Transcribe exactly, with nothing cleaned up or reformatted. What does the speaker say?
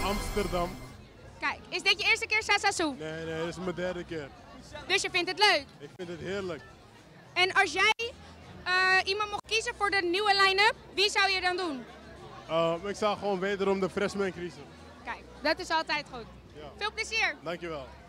Amsterdam. Kijk, is dit je eerste keer Sasasu? Nee, nee, dit is mijn derde keer. Dus je vindt het leuk? Ik vind het heerlijk. En als jij uh, iemand mocht kiezen voor de nieuwe line-up, wie zou je dan doen? Uh, ik zou gewoon wederom de freshman kiezen. Kijk, dat is altijd goed. Ja. Veel plezier! Dankjewel.